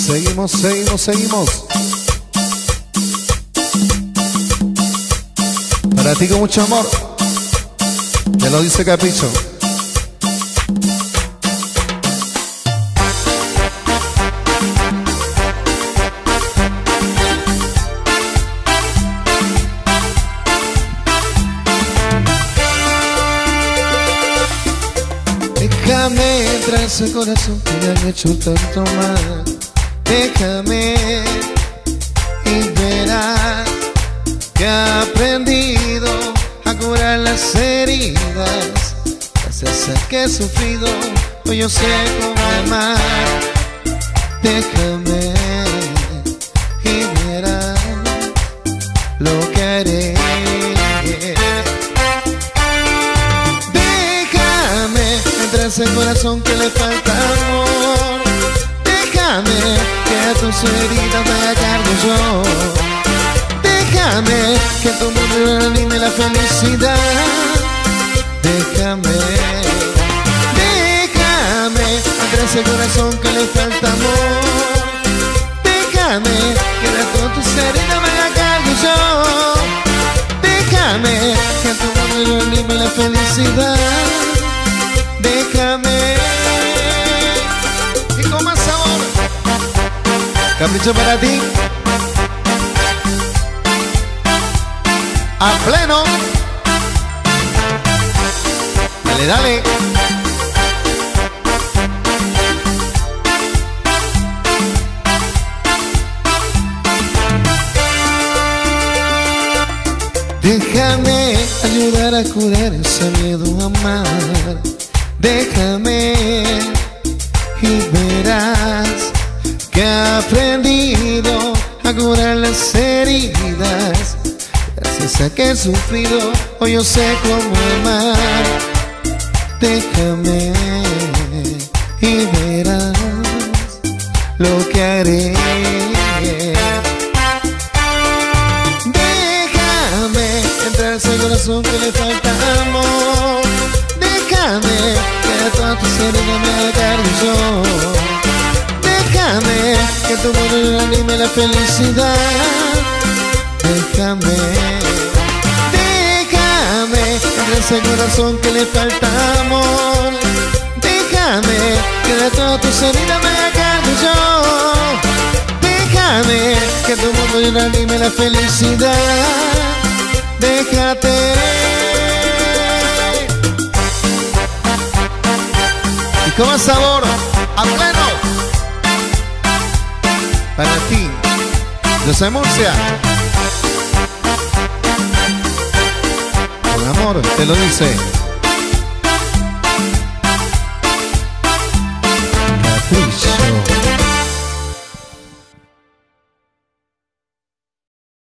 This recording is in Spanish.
Seguimos, seguimos, seguimos. Para ti con mucho amor. Te lo dice Capricho. Déjame entrar a ese corazón que me han hecho tanto mal. Déjame y verás que he aprendido a curar las heridas. Gracias a que he sufrido, hoy yo sé cómo amar. Déjame y verás lo que haré. Ese corazón que le falta amor. Déjame que a tus heridas me haga cargo yo. Déjame que tu mundo anime la felicidad. Déjame entre ese corazón que le falta amor. Déjame que a todas tus heridas me haga cargo yo. Déjame que tu mundo anime la felicidad. Déjame y con más sabor. Capricho para ti. A pleno. Dale, dale. Déjame ayudar a curar ese miedo a amar. Déjame y verás que he aprendido a curar las heridas. Gracias a que he sufrido, hoy yo sé cómo amar. Déjame y verás lo que haré. Déjame entrar a ese corazón que le falta amor. Déjame que a todas tus heridas me haga cargo yo. Déjame que tu mundo anime la felicidad. Déjame entre ese corazón que le falta amor. Déjame que a todas tus heridas me haga cargo yo. Déjame que tu mundo anime la felicidad. Déjate. Con más sabor, a pleno. Para ti, José Murcia. Con amor, te lo dice